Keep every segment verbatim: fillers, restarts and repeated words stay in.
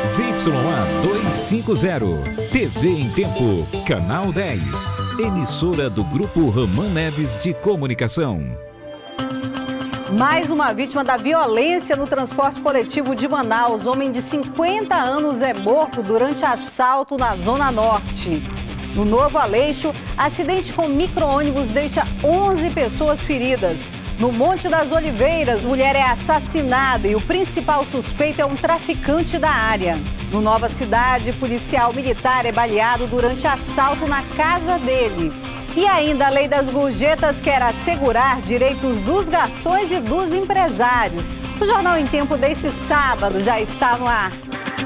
Z Y A duzentos e cinquenta, T V em Tempo, Canal dez, emissora do Grupo Ramã Neves de Comunicação. Mais uma vítima da violência no transporte coletivo de Manaus. Homem de cinquenta anos é morto durante assalto na Zona Norte. No Novo Aleixo, acidente com micro-ônibus deixa onze pessoas feridas. No Monte das Oliveiras, mulher é assassinada e o principal suspeito é um traficante da área. No Nova Cidade, policial militar é baleado durante assalto na casa dele. E ainda a lei das gorjetas quer assegurar direitos dos garçons e dos empresários. O Jornal em Tempo deste sábado já está no ar.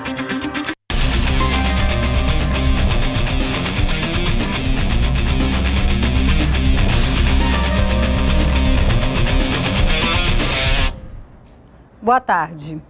Boa tarde.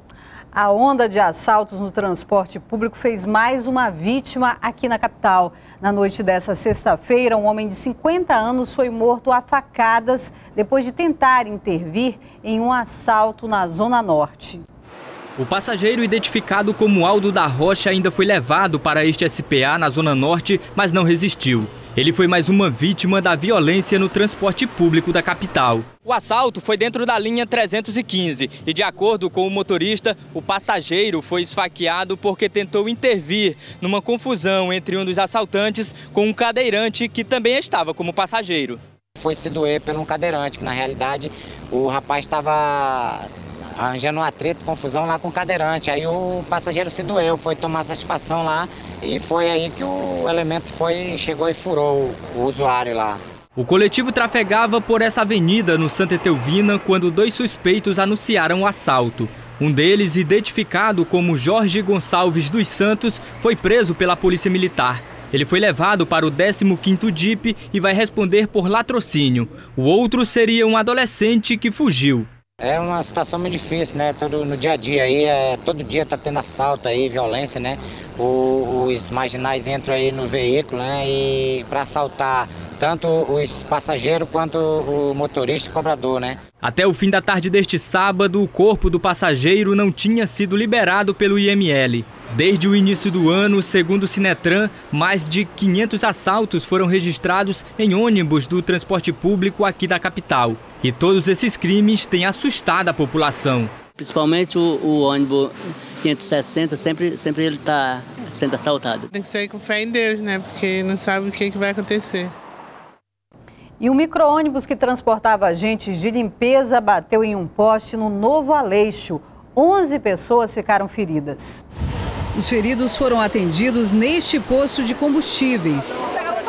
A onda de assaltos no transporte público fez mais uma vítima aqui na capital. Na noite dessa sexta-feira, um homem de cinquenta anos foi morto a facadas depois de tentar intervir em um assalto na Zona Norte. O passageiro, identificado como Aldo da Rocha, ainda foi levado para este S P A na Zona Norte, mas não resistiu. Ele foi mais uma vítima da violência no transporte público da capital. O assalto foi dentro da linha trezentos e quinze e, de acordo com o motorista, o passageiro foi esfaqueado porque tentou intervir numa confusão entre um dos assaltantes com um cadeirante que também estava como passageiro. Foi se doer por um cadeirante, que na realidade o rapaz estava arranjando um atrito, confusão lá com o cadeirante. Aí o passageiro se doeu, foi tomar satisfação lá e foi aí que o elemento foi, chegou e furou o, o usuário lá. O coletivo trafegava por essa avenida no Santa Etelvina quando dois suspeitos anunciaram o assalto. Um deles, identificado como Jorge Gonçalves dos Santos, foi preso pela Polícia Militar. Ele foi levado para o décimo quinto D I P e vai responder por latrocínio. O outro seria um adolescente que fugiu. É uma situação muito difícil, né? Todo, no dia a dia aí, é, todo dia tá tendo assalto aí, violência, né? O, os marginais entram aí no veículo, né? E para assaltar tanto os passageiros quanto o motorista e cobrador, né? Até o fim da tarde deste sábado, o corpo do passageiro não tinha sido liberado pelo I M L. Desde o início do ano, segundo o Sinetran, mais de quinhentos assaltos foram registrados em ônibus do transporte público aqui da capital. E todos esses crimes têm assustado a população. Principalmente o, o ônibus quinhentos e sessenta, sempre, sempre ele está sendo assaltado. Tem que sair com fé em Deus, né? Porque não sabe o que, que vai acontecer. E um micro-ônibus que transportava agentes de limpeza bateu em um poste no Novo Aleixo. onze pessoas ficaram feridas. Os feridos foram atendidos neste posto de combustíveis.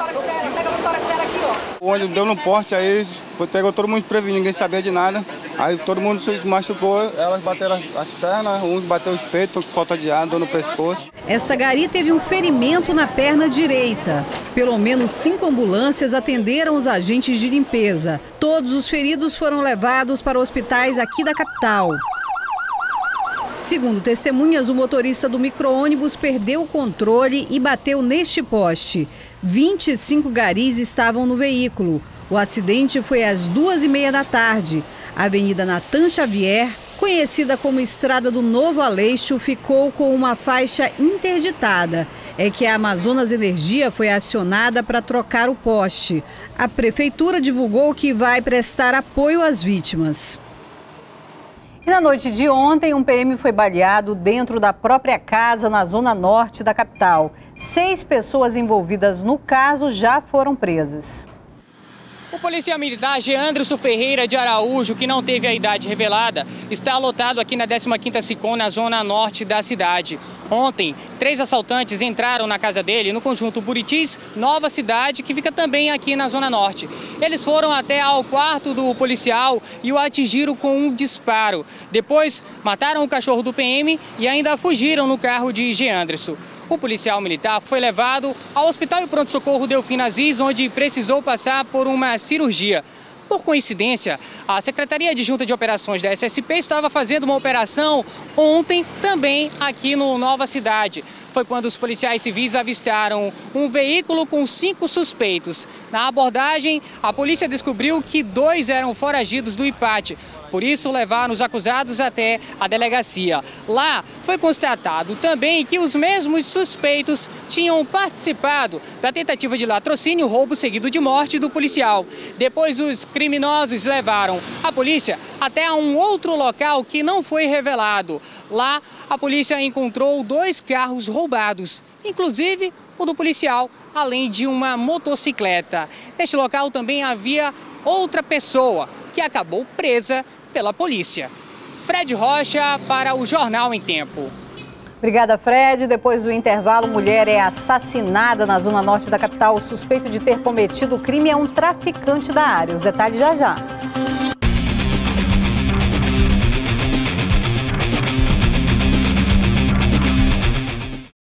O ônibus deu no poste, aí pegou todo mundo prevenido, ninguém sabia de nada. Aí todo mundo se machucou, elas bateram as pernas, uns bateu os peitos, falta de ar, dor no pescoço. Esta gari teve um ferimento na perna direita. Pelo menos cinco ambulâncias atenderam os agentes de limpeza. Todos os feridos foram levados para hospitais aqui da capital. Segundo testemunhas, o motorista do micro-ônibus perdeu o controle e bateu neste poste. vinte e cinco garis estavam no veículo. O acidente foi às duas e meia da tarde. A Avenida Natan Xavier, conhecida como Estrada do Novo Aleixo, ficou com uma faixa interditada. É que a Amazonas Energia foi acionada para trocar o poste. A prefeitura divulgou que vai prestar apoio às vítimas. E na noite de ontem, um P M foi baleado dentro da própria casa na zona norte da capital. Seis pessoas envolvidas no caso já foram presas. O policial militar Geandrson Ferreira de Araújo, que não teve a idade revelada, está lotado aqui na décima quinta SICOM, na zona norte da cidade. Ontem, três assaltantes entraram na casa dele no conjunto Buritis, Nova Cidade, que fica também aqui na zona norte. Eles foram até ao quarto do policial e o atingiram com um disparo. Depois, mataram o cachorro do P M e ainda fugiram no carro de Geandrson. O policial militar foi levado ao Hospital e Pronto-Socorro Delfim Aziz, onde precisou passar por uma cirurgia. Por coincidência, a Secretaria Adjunta de Operações da S S P estava fazendo uma operação ontem também aqui no Nova Cidade. Foi quando os policiais civis avistaram um veículo com cinco suspeitos. Na abordagem, a polícia descobriu que dois eram foragidos do I P A T. Por isso, levaram os acusados até a delegacia. Lá foi constatado também que os mesmos suspeitos tinham participado da tentativa de latrocínio, roubo seguido de morte do policial. Depois, os criminosos levaram a polícia até um outro local que não foi revelado. Lá, a polícia encontrou dois carros roubados, inclusive o do policial, além de uma motocicleta. Neste local também havia outra pessoa que acabou presa pela polícia. Fred Rocha para o Jornal em Tempo. Obrigada, Fred. Depois do intervalo, mulher é assassinada na zona norte da capital. O suspeito de ter cometido o crime é um traficante da área. Os detalhes já já.